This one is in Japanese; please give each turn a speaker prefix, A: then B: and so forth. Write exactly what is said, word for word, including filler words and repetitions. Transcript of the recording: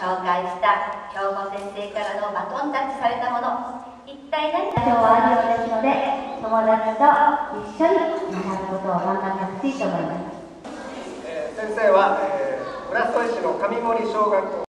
A: 紹介した京子先生からのバトンタッチされたもの、一体何か
B: 今日はあるようですので、友達と一緒に学ぶことを頑張ってほしいと思います。
C: えー、先生は、えー、浦添市の上森小学校